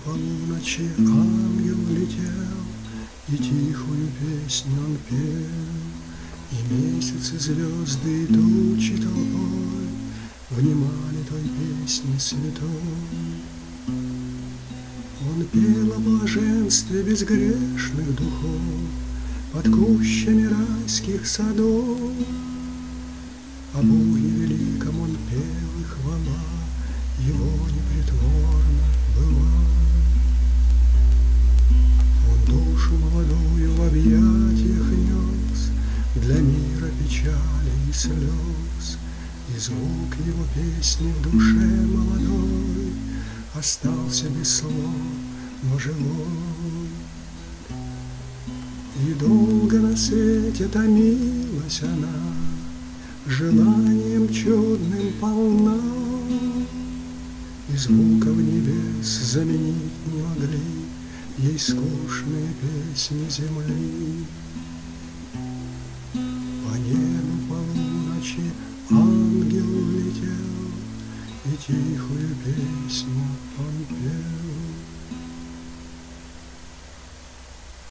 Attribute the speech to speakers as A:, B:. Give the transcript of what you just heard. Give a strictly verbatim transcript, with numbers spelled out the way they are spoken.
A: полуночи ангел летел, и тихую песню он пел, и месяц, и звезды, и тучи толпой внимали той песне святой. Он пел о блаженстве безгрешных духов под кущами райских садов, о Боге великом он пел, и хвала его непритворна была. Он душу молодую в объятиях нес для мира печали и слез, и звук его песни в душе молодой остался без слов, но живой. И долго на свете томилась она, желанием чудным полна, и звуков небес заменить не могли ей скучные песни земли. По небу полуночи ангел летел, и тихую песню он пел.